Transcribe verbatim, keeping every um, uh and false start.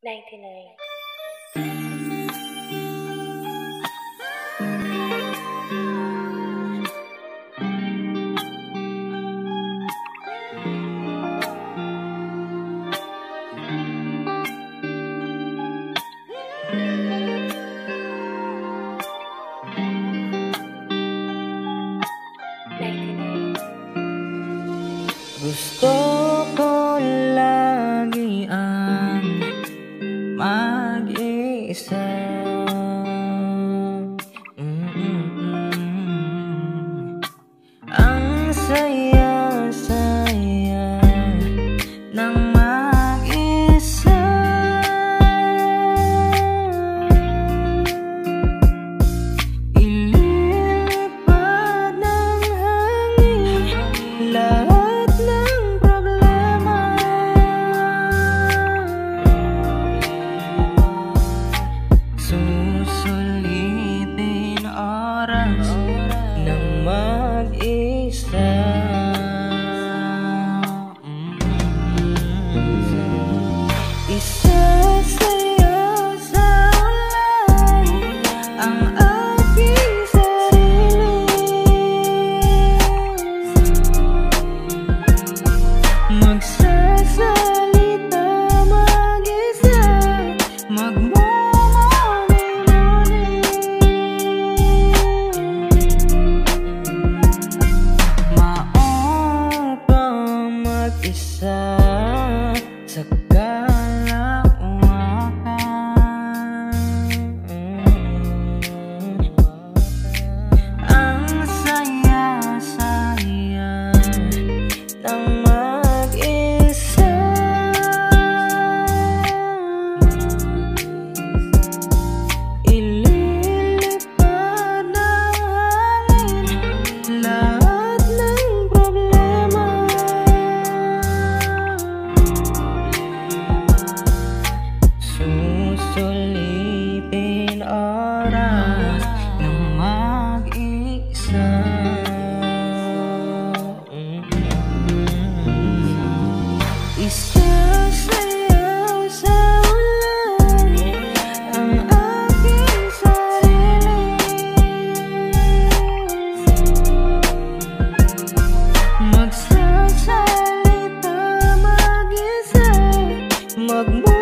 ninety-nine. Gusto ko lagi ang mag-isa. Mm-mm-mm. Ang saya-saya ng mag-isa. Ililipad ng hangin lahat ng problema. Susulitin oras ng mag-isa. Isasayaw sa ulan ang aking sarili. Magsasalita mag-isa, magmumuni-muni. Maupang mag-isa sa kalawakan. Ang saya-saya ng mag-isa. Ililipad ng hangin lahat ng problema. Susulitin oras ng mag-isa. Isasayaw sa ulan ang aking sarili. Magsasalita mag-isa, magmumuni.